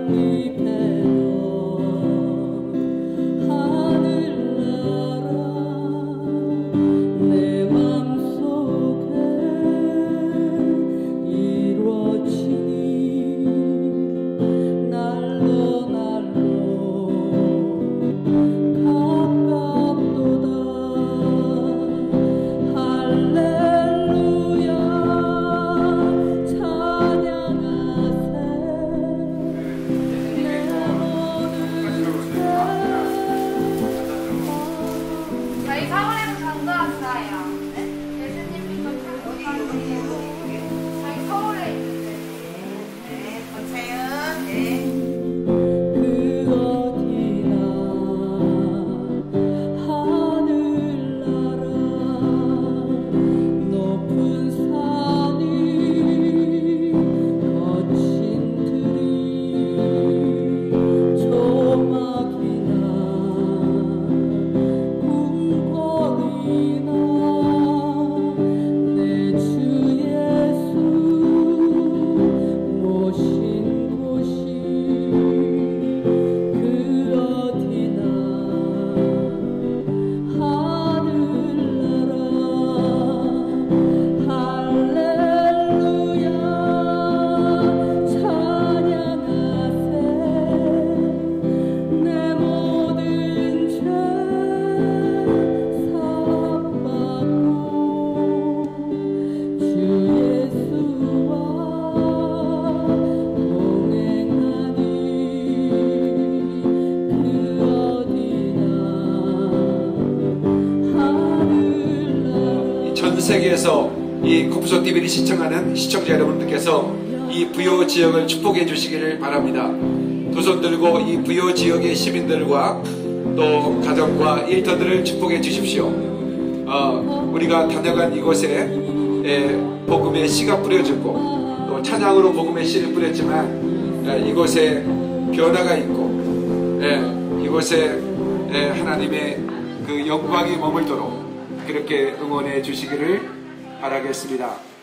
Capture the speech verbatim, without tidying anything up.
세계에서 이 코프소 티비를 시청하는 시청자 여러분들께서 이 부여 지역을 축복해 주시기를 바랍니다. 두 손 들고 이 부여 지역의 시민들과 또 가정과 일터들을 축복해 주십시오. 어, 우리가 다녀간 이곳에 에, 복음의 씨가 뿌려졌고 또 찬양으로 복음의 씨를 뿌렸지만 에, 이곳에 변화가 있고 에, 이곳에 에, 하나님의 그 영광이 머물도록 그렇게 응원해 주시기를 바라겠습니다.